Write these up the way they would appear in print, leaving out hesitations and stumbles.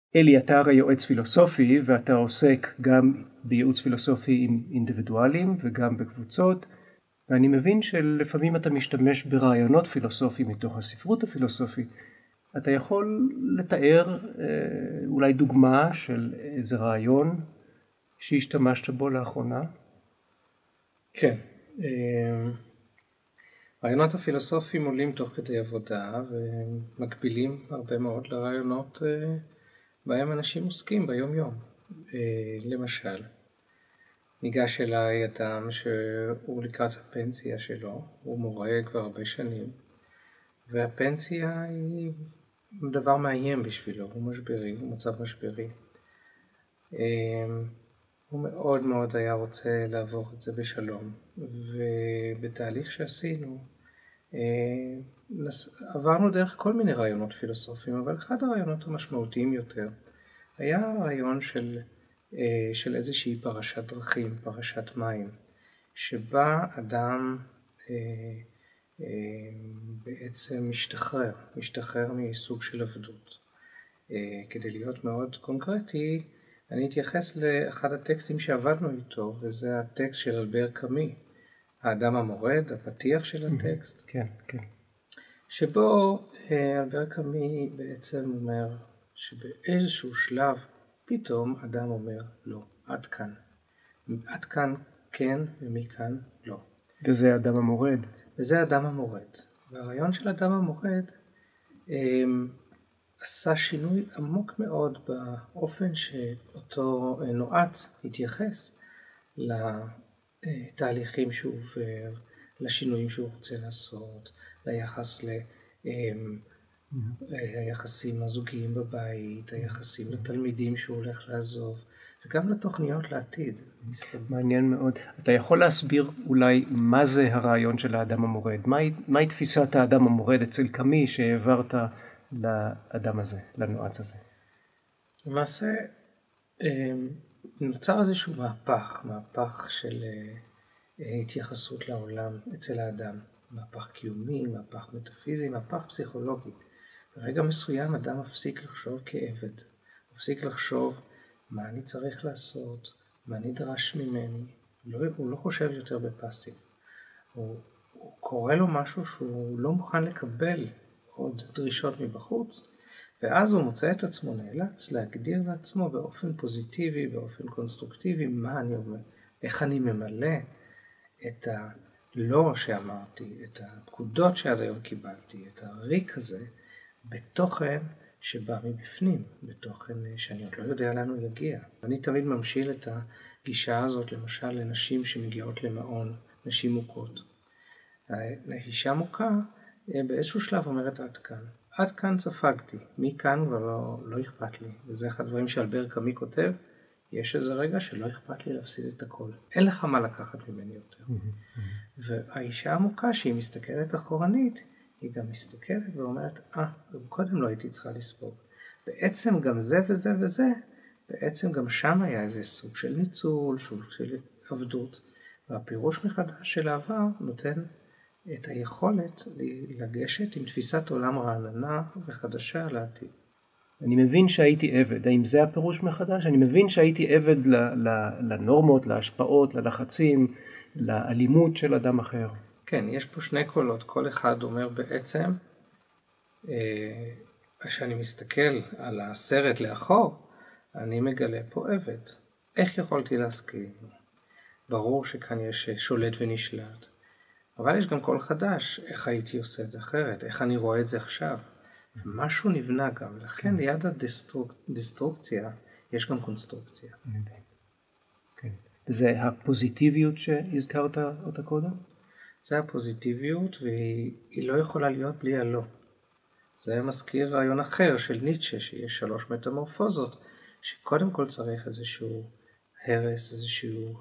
אלי, אתה הרי יועץ פילוסופי ואתה עוסק גם בייעוץ פילוסופי עם אינדיבידואלים וגם בקבוצות, ואני מבין שלפעמים אתה משתמש ברעיונות פילוסופיים מתוך הספרות הפילוסופית. אתה יכול לתאר אולי דוגמה של איזה רעיון שהשתמשת בו לאחרונה? כן. רעיונות הפילוסופיים עולים תוך כדי עבודה ומקבילים הרבה מאוד לרעיונות בהם אנשים עוסקים ביום יום. למשל, ניגש אליי אדם שהוא לקראת הפנסיה שלו, הוא מורה כבר הרבה שנים, והפנסיה היא דבר מאיים בשבילו, הוא משברי, הוא מצב משברי. הוא מאוד מאוד היה רוצה לעבור את זה בשלום, ובתהליך שעשינו, עברנו דרך כל מיני רעיונות פילוסופיים, אבל אחד הרעיונות המשמעותיים יותר היה הרעיון של איזושהי פרשת דרכים, פרשת מים, שבה אדם בעצם משתחרר מסוג של עבדות. כדי להיות מאוד קונקרטי, אני אתייחס לאחד הטקסטים שעבדנו איתו, וזה הטקסט של אלבר קאמי, האדם המורד, הפתיח של הטקסט. כן, כן. שבו אלבר קאמי בעצם אומר שבאיזשהו שלב פתאום אדם אומר לא, עד כאן. עד כאן כן ומכאן לא. וזה האדם המורד. וזה האדם המורד. והרעיון של האדם המורד עשה שינוי עמוק מאוד באופן שאותו נועץ התייחס לתהליכים שהוא עובר, לשינויים שהוא רוצה לעשות, ליחס היחסים הזוגיים בבית, היחסים לתלמידים שהוא הולך לעזוב, וגם לתוכניות לעתיד. מעניין מאוד. אתה יכול להסביר אולי מה זה הרעיון של האדם המורד? מהי תפיסת האדם המורד אצל קאמי שהעברת לאדם הזה, לנועץ הזה? למעשה נוצר איזשהו מהפך של התייחסות לעולם אצל האדם. מהפך קיומי, מהפך מטאפיזי, מהפך פסיכולוגי. ברגע מסוים אדם מפסיק לחשוב כעבד, מפסיק לחשוב מה אני צריך לעשות, מה נדרש ממני. הוא לא חושב יותר בפאסיב. הוא קורא לו משהו שהוא לא מוכן לקבל עוד דרישות מבחוץ, ואז הוא מוצא את עצמו נאלץ להגדיר לעצמו באופן פוזיטיבי, באופן קונסטרוקטיבי, מה אני אומר, איך אני ממלא את הלא שאמרתי, את הפקודות שעד היום קיבלתי, את הריק הזה, בתוכן שבא מבפנים, בתוכן שאני עוד לא יודע לאן הוא יגיע. אני תמיד ממשיל את הגישה הזאת, למשל, לנשים שמגיעות למעון, נשים מוכות. האישה מוכה באיזשהו שלב אומרת עד כאן. עד כאן ספגתי, מכאן כבר לא אכפת לי. וזה אחד הדברים שאלבר קאמי כותב, יש איזה רגע שלא אכפת לי להפסיד את הכל. אין לך מה לקחת ממני יותר. והאישה המוכה שהיא מסתכלת אחורנית, היא גם מסתכלת ואומרת, גם קודם לא הייתי צריכה לספוג. בעצם גם זה וזה וזה, בעצם גם שם היה איזה סוג של ניצול, סוג של עבדות. והפירוש מחדש של העבר נותן את היכולת לגשת עם תפיסת עולם רעננה וחדשה לעתיד. אני מבין שהייתי עבד. האם זה הפירוש מחדש? אני מבין שהייתי עבד לנורמות, להשפעות, ללחצים, לאלימות של אדם אחר. כן, יש פה שני קולות. כל אחד אומר בעצם, כשאני מסתכל על הסרט לאחור, אני מגלה פה עבד. איך יכולתי להסכים? ברור שכאן יש שולט ונשלט. אבל יש גם קול חדש, איך הייתי עושה את זה אחרת, איך אני רואה את זה עכשיו. משהו נבנה גם, לכן ליד הדיסטרוקציה יש גם קונסטרוקציה. כן. זה הפוזיטיביות שהזכרת אותה קודם? זה הפוזיטיביות, והיא לא יכולה להיות בלי הלא. זה מזכיר רעיון אחר של ניטשה, שיש 3 מטמורפוזות, שקודם כל צריך איזשהו הרס, איזשהו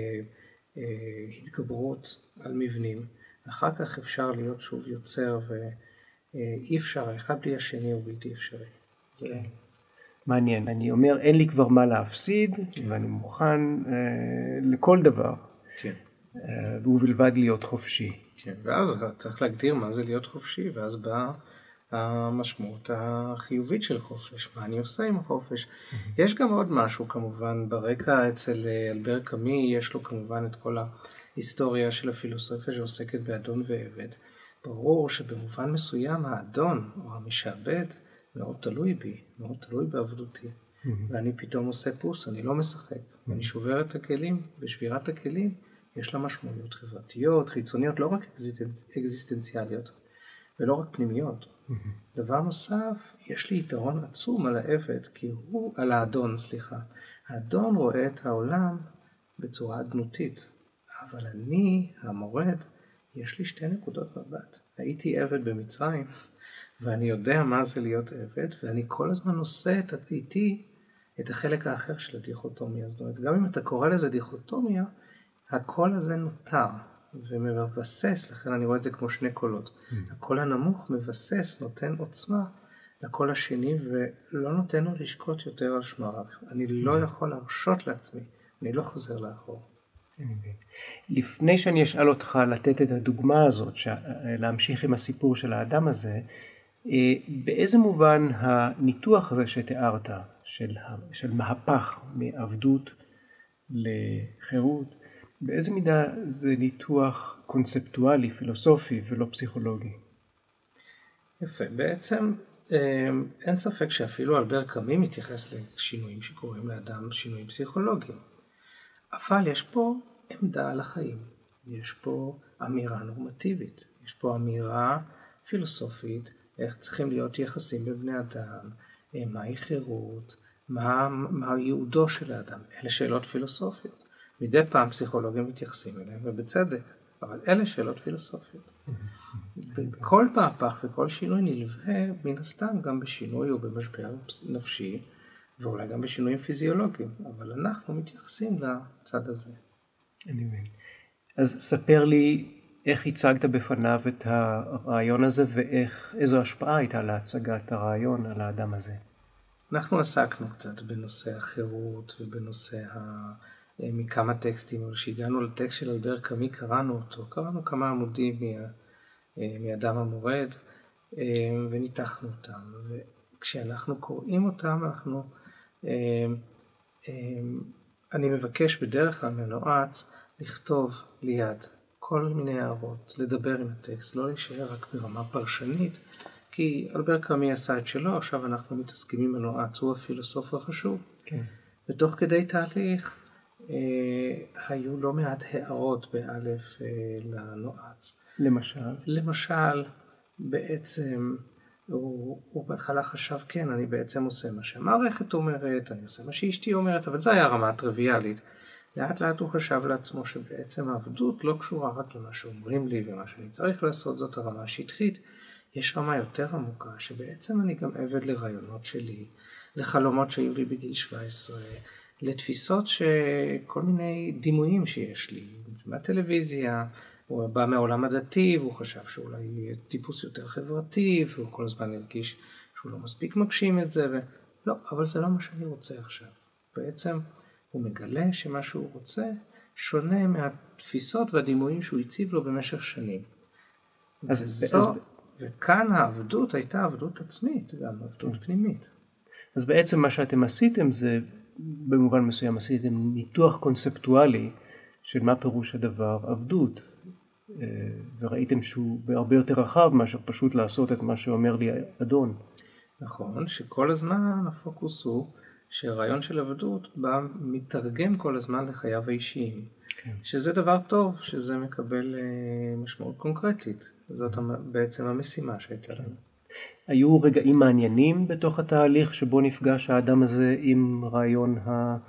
התגברות על מבנים, אחר כך אפשר להיות שוב יוצר, ואי אפשר, האחד בלי השני הוא בלתי אפשרי. כן. מעניין. אני אומר, אין לי כבר מה להפסיד, ואני מוכן לכל דבר. כן. ובלבד להיות חופשי. כן, ואז צריך להגדיר מה זה להיות חופשי, ואז בא המשמעות החיובית של חופש, מה אני עושה עם החופש. יש גם עוד משהו כמובן ברקע אצל אלבר קאמי, יש לו כמובן את כל ההיסטוריה של הפילוסופיה שעוסקת באדון ועבד. ברור שבמובן מסוים האדון או המשעבד מאוד תלוי בי, מאוד תלוי בעבדותי. ואני פתאום עושה פוס, אני לא משחק, ואני שובר את הכלים, ושבירת הכלים יש לה משמעויות חברתיות, חיצוניות, לא רק אקזיסטנציאליות, ולא רק פנימיות. דבר נוסף, יש לי יתרון עצום על העבד, על האדון, סליחה. האדון רואה את העולם בצורה אדנותית, אבל אני, המורד, יש לי שתי נקודות מבט. הייתי עבד במצרים, ואני יודע מה זה להיות עבד, ואני כל הזמן עושה איתי את החלק האחר של הדיכוטומיה. זאת אומרת, גם אם אתה קורא לזה דיכוטומיה, הקול הזה נותר ומבסס, לכן אני רואה את זה כמו שני קולות. הקול הנמוך מבסס, נותן עוצמה לקול השני, ולא נותן לו לשקוט יותר על שמריו. אני לא יכול להרשות לעצמי, אני לא חוזר לאחור. לפני שאני אשאל אותך לתת את הדוגמה הזאת, להמשיך עם הסיפור של האדם הזה, באיזה מובן הניתוח הזה שתיארת, של מהפך מעבדות לחירות, באיזה מידה זה ניתוח קונספטואלי, פילוסופי ולא פסיכולוגי? יפה, בעצם אין ספק שאפילו אלבר קאמי מתייחס לשינויים שקורים לאדם, שינויים פסיכולוגיים. אבל יש פה עמדה על החיים, יש פה אמירה נורמטיבית, יש פה אמירה פילוסופית, איך צריכים להיות יחסים בבני אדם, מהי חירות, מה ייעודו של האדם. אלה שאלות פילוסופיות. מדי פעם פסיכולוגים מתייחסים אליהם, ובצדק, אבל אלה שאלות פילוסופיות. כל מהפך וכל שינוי נלווה מן הסתם גם בשינוי או במשבר נפשי, ואולי גם בשינויים פיזיולוגיים, אבל אנחנו מתייחסים לצד הזה. אז ספר לי איך הצגת בפניו את הרעיון הזה, ואיזו השפעה הייתה להצגת הרעיון על האדם הזה. אנחנו עסקנו קצת בנושא החירות ובנושא מכמה טקסטים, אבל כשהגענו לטקסט של אלבר קאמי קראנו אותו, קראנו כמה עמודים מאדם המורד וניתחנו אותם, וכשאנחנו קוראים אותם אני מבקש בדרך כלל מנועץ לכתוב ליד כל מיני הערות, לדבר עם הטקסט, לא להישאר רק ברמה פרשנית, כי אלבר קאמי עשה את שלו, עכשיו אנחנו מתעסקים עם מנועץ, הוא הפילוסוף החשוב. כן. ותוך כדי תהליך היו לא מעט הערות באלף לנועץ. למשל, בעצם הוא בהתחלה חשב, כן, אני בעצם עושה מה שהמערכת אומרת, אני עושה מה שאשתי אומרת, אבל זה היה רמה טריוויאלית. לאט לאט הוא חשב לעצמו שבעצם העבדות לא קשורה רק למה שאומרים לי ומה שאני צריך לעשות, זאת הרמה השטחית. יש רמה יותר עמוקה, שבעצם אני גם עבד לרעיונות שלי, לחלומות שהיו לי בגיל 17, לתפיסות כל מיני דימויים שיש לי, מהטלוויזיה, הוא בא מהעולם הדתי, והוא חשב שאולי יהיה טיפוס יותר חברתי, והוא כל הזמן הרגיש שהוא לא מספיק מגשים את זה, לא, אבל זה לא מה שאני רוצה עכשיו. בעצם הוא מגלה שמה שהוא רוצה שונה מהתפיסות והדימויים שהוא הציב לו במשך שנים. וכאן העבדות הייתה עבדות עצמית, גם עבדות פנימית. אז בעצם מה שאתם עשיתם זה, במובן מסוים עשיתם ניתוח קונספטואלי של מה פירוש הדבר עבדות, וראיתם שהוא הרבה יותר רחב מאשר פשוט לעשות את מה שאומר לי אדון. נכון, שכל הזמן הפוקוס הוא שהרעיון של עבדות בא מתרגם כל הזמן לחייו האישיים. כן. שזה דבר טוב, שזה מקבל משמעות קונקרטית. זאת בעצם המשימה שהייתה לנו. היו רגעים מעניינים בתוך התהליך שבו נפגש האדם הזה עם רעיון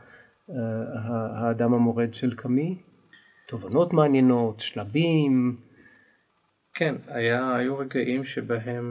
האדם המורד של קאמי? תובנות מעניינות, שלבים? כן, היו רגעים שבהם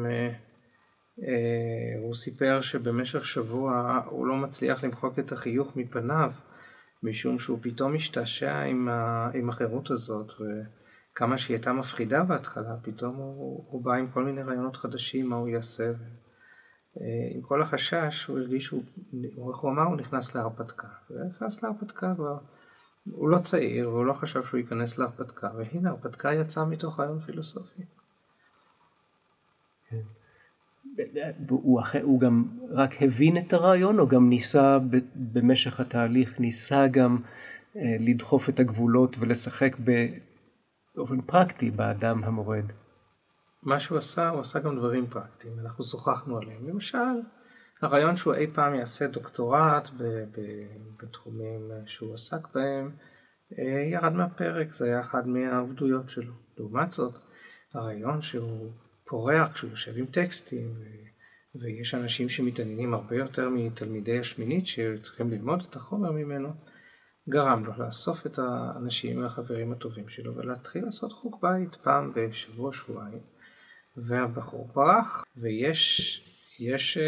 הוא סיפר שבמשך שבוע הוא לא מצליח למחוק את החיוך מפניו, משום שהוא פתאום השתעשע עם החירות הזאת, וכמה שהיא הייתה מפחידה בהתחלה, פתאום הוא בא עם כל מיני רעיונות חדשים, מה הוא יעשה. עם כל החשש, הוא הרגיש, איך הוא אמר, הוא נכנס להרפתקה. ונכנס להרפתקה כבר, הוא לא צעיר, והוא לא חשב שהוא ייכנס להרפתקה, והנה, ההרפתקה יצאה מתוך רעיון פילוסופי. הוא גם רק הבין את הרעיון, או גם ניסה במשך התהליך, ניסה גם לדחוף את הגבולות ולשחק באופן פרקטי באדם המורד? מה שהוא עשה, הוא עשה גם דברים פרקטיים, אנחנו שוחחנו עליהם. למשל, הרעיון שהוא אי פעם יעשה דוקטורט בתחומים שהוא עסק בהם, ירד מהפרק, זה היה אחד מהעבדויות שלו. לעומת זאת, הרעיון שהוא פורח כשהוא יושב עם טקסטים, ויש אנשים שמתעניינים הרבה יותר מתלמידי השמינית שצריכים ללמוד את החומר ממנו, גרם לו לאסוף את האנשים והחברים הטובים שלו ולהתחיל לעשות חוג בית פעם בשבוע שבועיים, והבחור פרח, ויש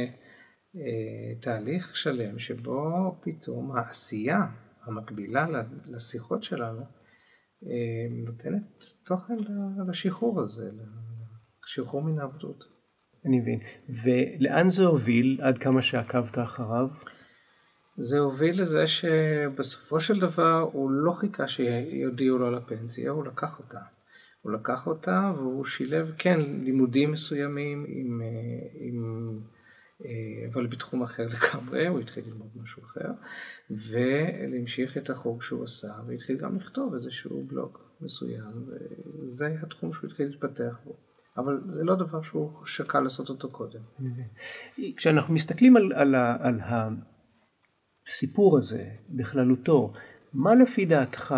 תהליך שלם שבו פתאום העשייה המקבילה לשיחות שלנו נותנת תוכן לשחרור הזה, לשחרור מן העבדות. אני מבין. ולאן זה הוביל עד כמה שעקבת אחריו? זה הוביל לזה שבסופו של דבר הוא לא חיכה שיודיעו לו לפנסיה, הוא לקח אותה. הוא לקח אותה והוא שילב, כן, לימודים מסוימים, אבל בתחום אחר לגמרי, הוא התחיל ללמוד משהו אחר, ולהמשיך את החוג שהוא עשה, והתחיל גם לכתוב איזשהו בלוג מסוים, וזה היה התחום שהוא התחיל להתפתח בו. אבל זה לא דבר שהוא שקל לעשות אותו קודם. כשאנחנו מסתכלים על הסיפור הזה בכללותו, מה לפי דעתך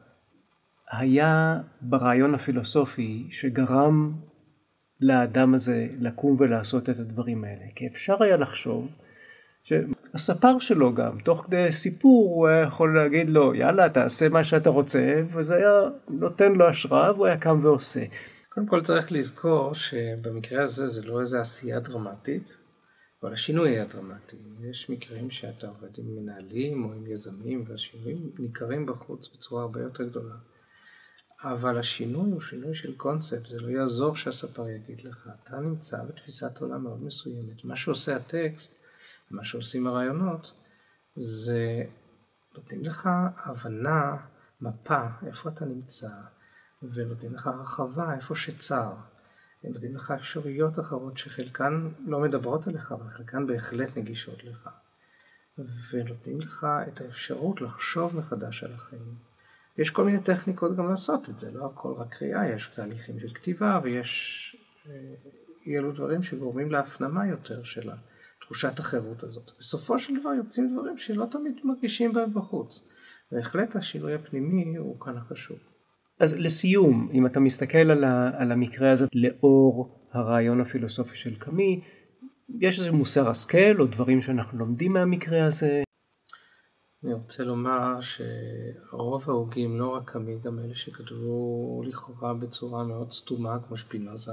היה ברעיון הפילוסופי שגרם לאדם הזה לקום ולעשות את הדברים האלה? כי אפשר היה לחשוב שהספר שלו גם, תוך כדי סיפור, הוא היה יכול להגיד לו, יאללה, תעשה מה שאתה רוצה, וזה היה נותן לו השראה, והוא היה קם ועושה. קודם כל צריך לזכור שבמקרה הזה זה לא איזו עשייה דרמטית, אבל השינוי היה דרמטי. יש מקרים שאתה עובד עם מנהלים או עם יזמים, והשינויים ניכרים בחוץ בצורה הרבה יותר גדולה. אבל השינוי הוא שינוי של קונספט, זה לא יעזור שהספר יגיד לך. אתה נמצא בתפיסת עולם מאוד מסוימת. מה שעושה הטקסט, מה שעושים הרעיונות, זה נותנים לך הבנה, מפה, איפה אתה נמצא, ונותנים לך הרחבה, איפה שצר. הם נותנים לך אפשרויות אחרות שחלקן לא מדברות עליך, אבל חלקן בהחלט נגישות לך. ונותנים לך את האפשרות לחשוב מחדש על החיים. יש כל מיני טכניקות גם לעשות את זה, לא הכל רק קריאה, יש תהליכים של כתיבה, ויש אלו דברים שגורמים להפנמה יותר של תחושת החירות הזאת. בסופו של דבר יוצאים דברים שלא תמיד מרגישים בהם בחוץ. בהחלט השינוי הפנימי הוא כאן החשוב. אז לסיום, אם אתה מסתכל על המקרה הזה לאור הרעיון הפילוסופי של קאמי, יש איזה מוסר השכל או דברים שאנחנו לומדים מהמקרה הזה? אני רוצה לומר שרוב ההוגים, לא רק קאמי, גם אלה שכתבו לכאורה בצורה מאוד סתומה כמו שפינוזה,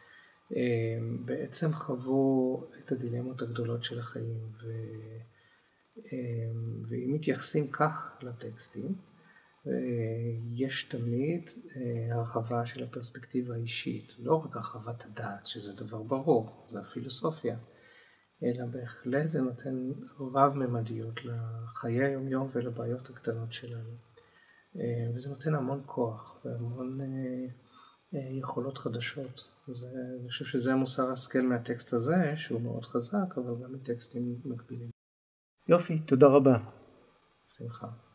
בעצם חוו את הדילמות הגדולות של החיים, ואם מתייחסים כך לטקסטים, יש תמיד הרחבה של הפרספקטיבה האישית, לא רק הרחבת הדעת, שזה דבר ברור, זה הפילוסופיה, אלא בהחלט זה נותן רב-ממדיות לחיי היום-יום ולבעיות הקטנות שלנו. וזה נותן המון כוח והמון יכולות חדשות. אני חושב שזה המוסר השכל מהטקסט הזה, שהוא מאוד חזק, אבל גם מטקסטים מקבילים. יופי, תודה רבה. שמחה.